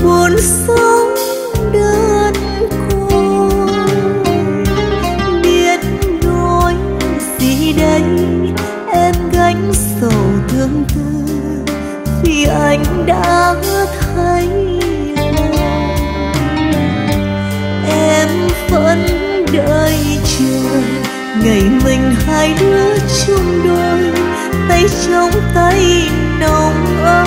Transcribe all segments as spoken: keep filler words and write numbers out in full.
buồn sống đơn côi. Biết nói gì đây em gánh sầu thương tư, vì anh đã thấy em vẫn đợi chờ ngày mình hai đứa chung đôi, tay trong tay nồng ấm.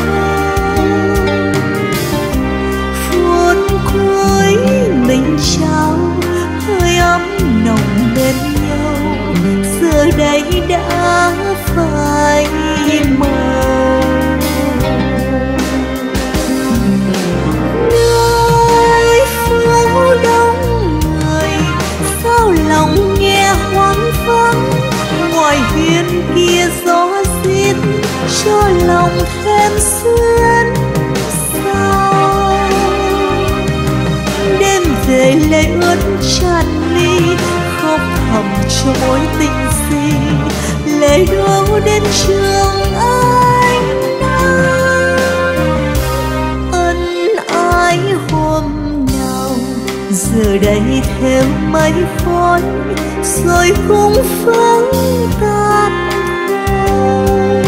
Phút cuối mình trao hơi ấm nồng bên nhau, giờ đây đã phai màu. Nơi phố đông người sao lòng nghe hoang vắng, ngoài hiên kia gió rít cho lòng thêm xuyên sao. Đêm về lệ ướt tràn ly, khóc thầm cho mối tình si, lệ đâu đến trường anh đang ân ái hôm nào, giờ đây theo mây khói rồi cũng vắng tắt thôi.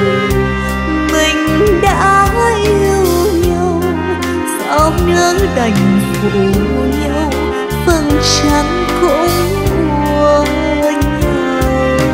Mình đã yêu nhau sao nỡ đành phụ nhau, vầng trăng cũng của nhau.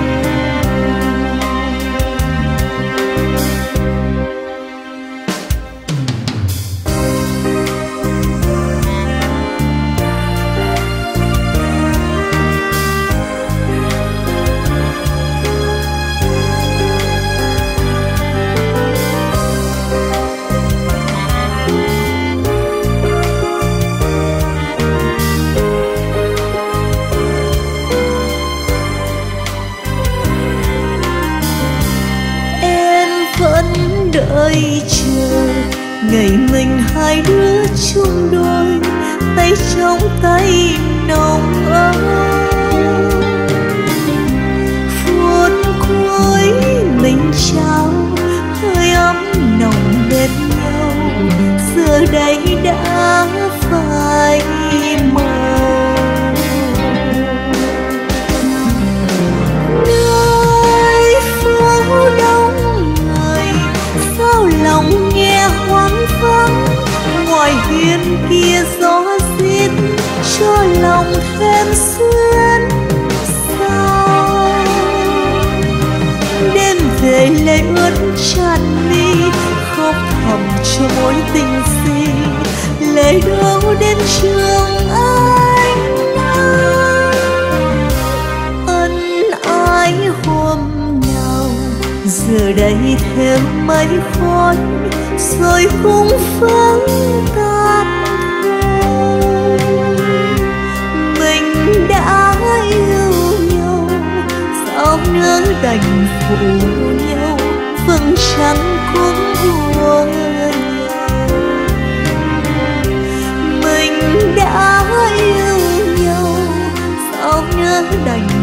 Đợi chờ ngày mình hai đứa chung đôi, tay trong tay nồng ấm. Phút cuối mình trao hơi ấm nồng bên nhau, giờ đây đã phai màu. Nơi phố đông lòng nghe hoang vắng, ngoài hiên kia gió rít cho lòng thêm xuyên sao. Đêm về lệ ướt tràn ly, khóc thầm cho mối tình si, lệ đâu đến trường anh đang ân ái hôm nào, giờ đây theo mây khói rồi cũng vắng tắt thôi. Mình đã yêu nhau sao nỡ đành phụ nhau, vầng trăng cũng của nhau. Mình đã yêu nhau sao nỡ đành